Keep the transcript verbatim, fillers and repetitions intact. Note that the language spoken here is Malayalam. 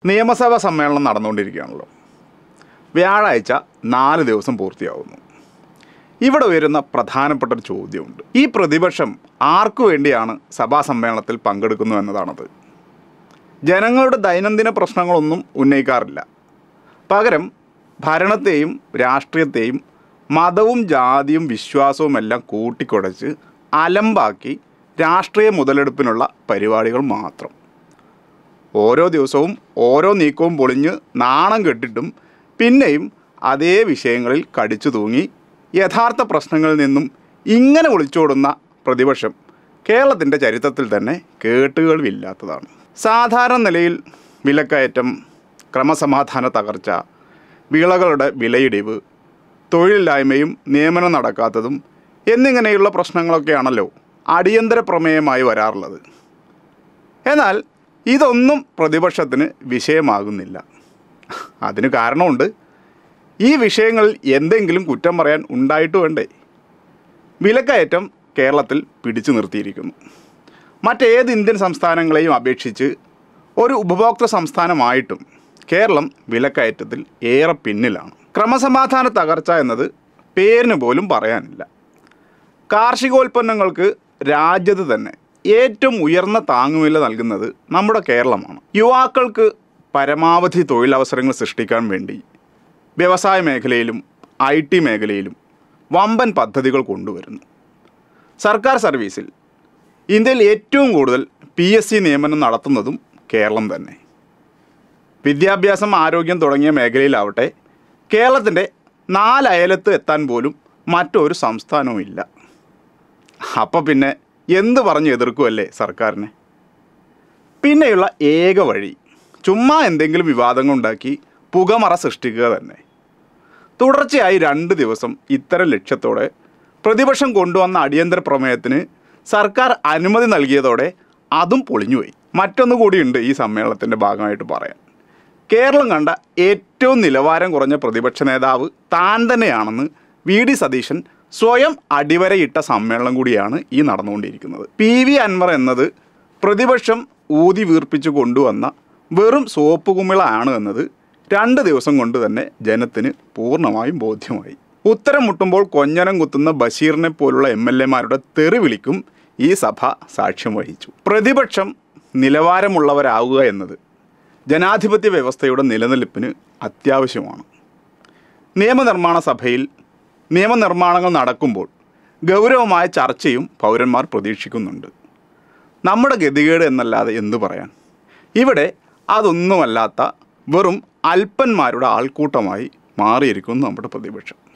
നിയമസഭാ സമ്മേളനം നടന്നുകൊണ്ടിരിക്കുകയാണല്ലോ. വ്യാഴാഴ്ച നാല് ദിവസം പൂർത്തിയാവുന്നു. ഇവിടെ ഉയരുന്ന പ്രധാനപ്പെട്ട ഒരു ചോദ്യമുണ്ട്. ഈ പ്രതിപക്ഷം ആർക്കു വേണ്ടിയാണ് സഭാ സമ്മേളനത്തിൽ പങ്കെടുക്കുന്നു എന്നതാണത്. ജനങ്ങളുടെ ദൈനംദിന പ്രശ്നങ്ങളൊന്നും ഉന്നയിക്കാറില്ല. പകരം ഭരണത്തെയും രാഷ്ട്രീയത്തെയും മതവും ജാതിയും വിശ്വാസവും എല്ലാം കൂട്ടിക്കുടച്ച് അലമ്പാക്കി രാഷ്ട്രീയ മുതലെടുപ്പിനുള്ള പരിപാടികൾ മാത്രം. ഓരോ ദിവസവും ഓരോ നീക്കവും പൊളിഞ്ഞ് നാണം കെട്ടിട്ടും പിന്നെയും അതേ വിഷയങ്ങളിൽ കടിച്ചു തൂങ്ങി യഥാർത്ഥ പ്രശ്നങ്ങളിൽ നിന്നും ഇങ്ങനെ ഒളിച്ചോടുന്ന പ്രതിപക്ഷം കേരളത്തിൻ്റെ ചരിത്രത്തിൽ തന്നെ കേട്ടുകേൾവില്ലാത്തതാണ്. സാധാരണ നിലയിൽ വിലക്കയറ്റം, ക്രമസമാധാന തകർച്ച, വിളകളുടെ വിലയിടിവ്, തൊഴിലില്ലായ്മയും നിയമനം നടക്കാത്തതും എന്നിങ്ങനെയുള്ള പ്രശ്നങ്ങളൊക്കെയാണല്ലോ അടിയന്തര പ്രമേയമായി വരാറുള്ളത്. എന്നാൽ ഇതൊന്നും പ്രതിപക്ഷത്തിന് വിഷയമാകുന്നില്ല. അതിന് കാരണമുണ്ട്. ഈ വിഷയങ്ങളിൽ എന്തെങ്കിലും കുറ്റം പറയാൻ ഉണ്ടായിട്ട് വേണ്ടേ? വിലക്കയറ്റം കേരളത്തിൽ പിടിച്ചു നിർത്തിയിരിക്കുന്നു. മറ്റേത് ഇന്ത്യൻ സംസ്ഥാനങ്ങളെയും അപേക്ഷിച്ച് ഒരു ഉപഭോക്തൃ സംസ്ഥാനമായിട്ടും കേരളം വിലക്കയറ്റത്തിൽ ഏറെ പിന്നിലാണ്. ക്രമസമാധാന തകർച്ച എന്നത് പേരിന് പോലും പറയാനില്ല. കാർഷികോൽപ്പന്നങ്ങൾക്ക് രാജ്യത്ത് തന്നെ ഏറ്റവും ഉയർന്ന താങ്ങുവില നൽകുന്നത് നമ്മുടെ കേരളമാണ്. യുവാക്കൾക്ക് പരമാവധി തൊഴിലവസരങ്ങൾ സൃഷ്ടിക്കാൻ വേണ്ടി വ്യവസായ മേഖലയിലും ഐ ടി മേഖലയിലും വമ്പൻ പദ്ധതികൾ കൊണ്ടുവരുന്നു. സർക്കാർ സർവീസിൽ ഇന്ത്യയിൽ ഏറ്റവും കൂടുതൽ പി എസ് സി നിയമനം നടത്തുന്നതും കേരളം തന്നെ. വിദ്യാഭ്യാസം, ആരോഗ്യം തുടങ്ങിയ മേഖലയിലാവട്ടെ കേരളത്തിൻ്റെ നാലയലത്ത് എത്താൻ പോലും മറ്റൊരു സംസ്ഥാനവും ഇല്ല. അപ്പോൾ പിന്നെ എന്ത് പറഞ്ഞ് എതിർക്കുമല്ലേ സർക്കാരിനെ? പിന്നെയുള്ള ഏക വഴി ചുമ്മാ എന്തെങ്കിലും വിവാദങ്ങൾ ഉണ്ടാക്കി പുകമറ സൃഷ്ടിക്കുക തന്നെ. തുടർച്ചയായി രണ്ട് ദിവസം ഇത്തരം ലക്ഷ്യത്തോടെ പ്രതിപക്ഷം കൊണ്ടുവന്ന അടിയന്തര പ്രമേയത്തിന് സർക്കാർ അനുമതി നൽകിയതോടെ അതും പൊളിഞ്ഞുപോയി. മറ്റൊന്നു കൂടിയുണ്ട് ഈ സമ്മേളനത്തിൻ്റെ ഭാഗമായിട്ട് പറയാൻ. കേരളം കണ്ട ഏറ്റവും നിലവാരം കുറഞ്ഞ പ്രതിപക്ഷ നേതാവ് താൻ തന്നെയാണെന്ന് വി ഡി സതീശൻ സ്വയം അടിവരയിട്ട സമ്മേളനം കൂടിയാണ് ഈ നടന്നുകൊണ്ടിരിക്കുന്നത്. പി വി അൻവർ എന്നത് പ്രതിപക്ഷം ഊതി വീർപ്പിച്ചു കൊണ്ടുവന്ന വെറും സോപ്പ് കുമിളയാണ് എന്നത് രണ്ട് ദിവസം കൊണ്ട് തന്നെ ജനത്തിന് പൂർണ്ണമായും ബോധ്യമായി. ഉത്തരം മുട്ടുമ്പോൾ കൊഞ്ഞനം കുത്തുന്ന ബഷീറിനെ പോലുള്ള എം എൽ എമാരുടെ തെറിവിളിക്കും ഈ സഭ സാക്ഷ്യം വഹിച്ചു. പ്രതിപക്ഷം നിലവാരമുള്ളവരാവുക എന്നത് ജനാധിപത്യ വ്യവസ്ഥയുടെ നിലനിൽപ്പിന് അത്യാവശ്യമാണ്. നിയമനിർമ്മാണ സഭയിൽ നിയമനിർമ്മാണങ്ങൾ നടക്കുമ്പോൾ ഗൗരവമായ ചർച്ചയും പൗരന്മാർ പ്രതീക്ഷിക്കുന്നുണ്ട്. നമ്മുടെ ഗതികേട് എന്നല്ലാതെ എന്തു പറയാൻ? ഇവിടെ അതൊന്നുമല്ലാത്ത വെറും അല്പന്മാരുടെ ആൾക്കൂട്ടമായി മാറിയിരിക്കുന്നു നമ്മുടെ പ്രതിപക്ഷം.